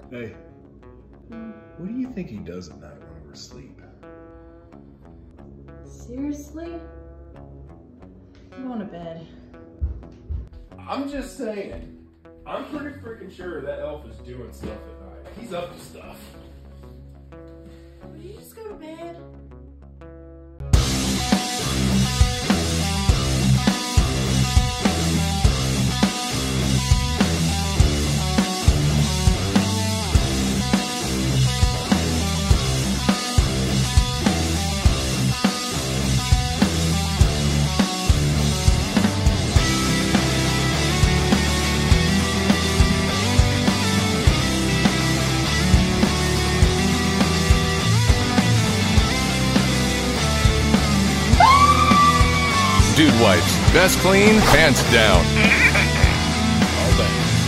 Hey, what do you think he does at night when we're asleep? Seriously? I'm going to bed. I'm just saying. I'm pretty freaking sure that elf is doing stuff at night. He's up to stuff. Will you just go to bed? Dude Wipes. Best clean, hands down.